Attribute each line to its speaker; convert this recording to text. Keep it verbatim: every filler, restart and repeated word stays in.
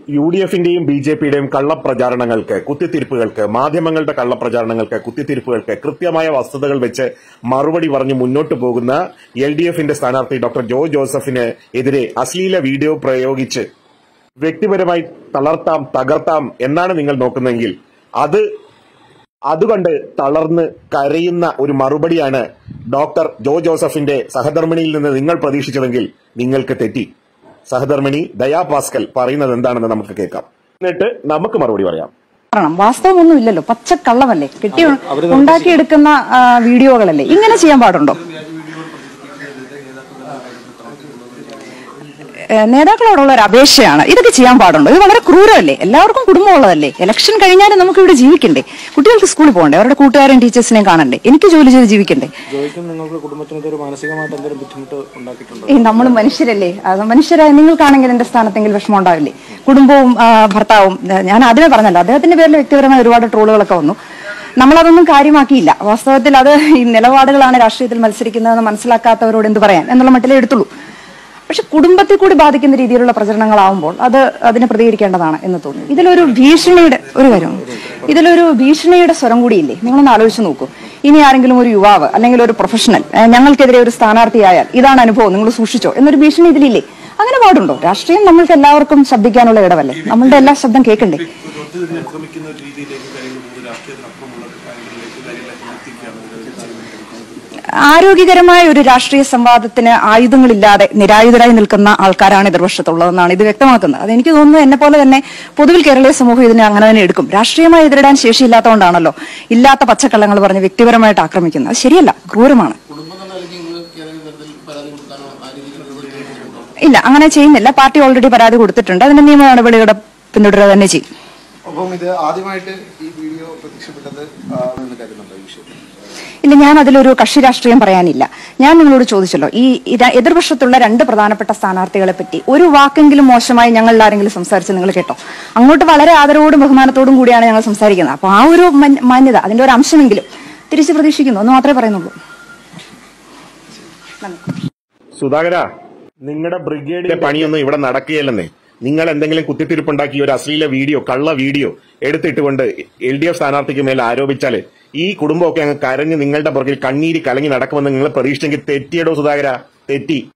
Speaker 1: U D എഫിന്റെയും B J പിയുടെയും കള്ളപ്രചാരണങ്ങൾക്ക്, കുത്തിത്തിരിപ്പുകൾക്ക്, മാധ്യമങ്ങളുടെ കള്ളപ്രചാരണങ്ങൾക്ക്, കുത്തിത്തിരിപ്പുകൾക്ക് കൃത്യമായ വസ്തുതകൾ വെച്ച് മറുപടി പറഞ്ഞ് മുന്നോട്ട് പോകുന്ന എൽ ഡി എഫിന്റെ സ്ഥാനാർത്ഥി ഡോക്ടർ ജോ ജോസഫിന് എതിരെ അശ്ലീല വീഡിയോ പ്രയോഗിച്ച് വ്യക്തിപരമായി തളർത്താം, തകർത്താം എന്നാണ് നിങ്ങൾ നോക്കുന്നതെങ്കിൽ അത് അതുകൊണ്ട് തളർന്ന് കരയുന്ന ഒരു മറുപടിയാണ് ഡോക്ടർ ജോ ജോസഫിന്റെ സഹധർമ്മിണിയിൽ നിന്ന് നിങ്ങൾ പ്രതീക്ഷിച്ചതെങ്കിൽ നിങ്ങൾക്ക് തെറ്റി. സഹധർമ്മിണി ദയാ പാസ്കൽ പറയുന്നത് എന്താണെന്ന് നമുക്ക് കേൾക്കാം, എന്നിട്ട് നമുക്ക് മറുപടി പറയാം.
Speaker 2: വാസ്തവമൊന്നും ഇല്ലല്ലോ, പച്ചക്കള്ളമല്ലേ, കെട്ടി ഉണ്ടാക്കിയെടുക്കുന്ന വീഡിയോകളല്ലേ, ഇങ്ങനെ ചെയ്യാൻ പാടുണ്ടോ? നേതാക്കളോടുള്ള ഒരു അപേക്ഷയാണ്, ഇതൊക്കെ ചെയ്യാൻ പാടുണ്ടോ? ഇത് വളരെ ക്രൂരമല്ലേ? എല്ലാവർക്കും കുടുംബമുള്ളതല്ലേ? ഇലക്ഷൻ കഴിഞ്ഞാലും നമുക്ക് ഇവിടെ ജീവിക്കണ്ടേ? കുട്ടികൾക്ക് സ്കൂളിൽ പോകണ്ടേ? അവരുടെ കൂട്ടുകാരും ടീച്ചേഴ്സിനെയും കാണണ്ടേ? എനിക്ക് ജോലി ചെയ്ത് ജീവിക്കണ്ടേ? നമ്മൾ മനുഷ്യരല്ലേ? അത് മനുഷ്യരായ നിങ്ങൾക്കാണെങ്കിൽ എന്റെ സ്ഥാനത്തെങ്കിലും വിഷമം ഉണ്ടാവില്ലേ? കുടുംബവും ഭർത്താവും, ഞാൻ അതിനെ പറഞ്ഞല്ലോ, അദ്ദേഹത്തിന്റെ പേരിൽ വ്യക്തിപരമായ ഒരുപാട് ട്രോളുകളൊക്കെ വന്നു. നമ്മളതൊന്നും കാര്യമാക്കിയില്ല. വാസ്തവത്തിൽ അത് ഈ നിലപാടുകളാണ് രാഷ്ട്രീയത്തിൽ മത്സരിക്കുന്നതെന്ന് മനസ്സിലാക്കാത്തവരോട് എന്ത് പറയാൻ എന്നുള്ള മട്ടിലേ എടുത്തുള്ളൂ. പക്ഷെ കുടുംബത്തെ കൂടി ബാധിക്കുന്ന രീതിയിലുള്ള പ്രചരണങ്ങളാവുമ്പോൾ അത് അതിനെ പ്രതികരിക്കേണ്ടതാണ് എന്ന് തോന്നുന്നു. ഇതിലൊരു ഭീഷണിയുടെ ഒരു കാര്യം, ഇതിലൊരു ഭീഷണിയുടെ സ്വരം കൂടിയില്ലേ? നിങ്ങളൊന്ന് ആലോചിച്ച് നോക്കൂ. ഇനി ആരെങ്കിലും ഒരു യുവാവ് അല്ലെങ്കിൽ ഒരു പ്രൊഫഷണൽ ഞങ്ങൾക്കെതിരെ ഒരു സ്ഥാനാർത്ഥിയായാൽ ഇതാണ് അനുഭവം, നിങ്ങൾ സൂക്ഷിച്ചോ എന്നൊരു ഭീഷണി ഇതിലില്ലേ? അങ്ങനെ പാടുണ്ടോ? രാഷ്ട്രീയം നമ്മൾക്ക് എല്ലാവർക്കും ശബ്ദിക്കാനുള്ള ഇടമല്ലേ? നമ്മളുടെ എല്ലാ ശബ്ദം കേൾക്കണ്ടേ? ആരോഗ്യകരമായ ഒരു രാഷ്ട്രീയ സംവാദത്തിന് ആയുധങ്ങളില്ലാതെ നിരായുധരായി നിൽക്കുന്ന ആൾക്കാരാണ് എതിർവശത്തുള്ളതെന്നാണ് ഇത് വ്യക്തമാക്കുന്നത്. അതെനിക്ക് തോന്നുന്നു എന്നെ പോലെ തന്നെ പൊതുവിൽ കേരളീയ സമൂഹം ഇതിനെ അങ്ങനെ തന്നെ എടുക്കും. രാഷ്ട്രീയമായി എതിരിടാൻ ശേഷിയില്ലാത്തതുകൊണ്ടാണല്ലോ ഇല്ലാത്ത പച്ചക്കള്ളങ്ങൾ പറഞ്ഞ് വ്യക്തിപരമായിട്ട് ആക്രമിക്കുന്നത്. അത് ശരിയല്ല, ക്രൂരമാണ്. ഇല്ല, അങ്ങനെ ചെയ്യുന്നില്ല. പാർട്ടി ഓൾറെഡി പരാതി കൊടുത്തിട്ടുണ്ട്. അതിന്റെ നിയമ നടപടികളുടെ പിന്തുടരുക തന്നെ ചെയ്യും. ഇല്ല, ഞാൻ അതിലൊരു കക്ഷി രാഷ്ട്രീയം പറയാനില്ല. ഞാൻ നിങ്ങളോട് ചോദിച്ചല്ലോ, ഈ എതിർപക്ഷത്തുള്ള രണ്ട് പ്രധാനപ്പെട്ട സ്ഥാനാർത്ഥികളെ പറ്റി ഒരു വാക്കെങ്കിലും മോശമായി ഞങ്ങളിൽ ആരെങ്കിലും സംസാരിച്ച് നിങ്ങൾ കേട്ടോ? അങ്ങോട്ട് വളരെ ആദരവോടും ബഹുമാനത്തോടും കൂടിയാണ് ഞങ്ങൾ സംസാരിക്കുന്നത്. അപ്പൊ ആ ഒരു മാന്യത, അതിന്റെ ഒരു അംശമെങ്കിലും തിരിച്ചു പ്രതീക്ഷിക്കുന്നു എന്ന് മാത്രമേ പറയുന്നുള്ളൂ.
Speaker 1: സുധാകര, നിങ്ങളുടെ ബ്രിഗേഡിന്റെ പണിയൊന്നും ഇവിടെ നടക്കുകയല്ലെന്നേ. നിങ്ങൾ എന്തെങ്കിലും കുത്തിത്തിരിപ്പുണ്ടാക്കി ഒരു അശ്ലീല വീഡിയോ, കള്ള വീഡിയോ എടുത്തിട്ടുകൊണ്ട് എൽ ഡി എഫ് സ്ഥാനാർത്ഥിക്ക് മേൽ ആരോപിച്ചാല് ഈ കുടുംബമൊക്കെ അങ്ങ് കരഞ്ഞ് നിങ്ങളുടെ പുറകിൽ കണ്ണീര് കലങ്ങി നടക്കുമെന്ന് നിങ്ങൾ പ്രതീക്ഷിച്ചെങ്കിൽ തെറ്റിയടോ സുധാകര, തെറ്റി.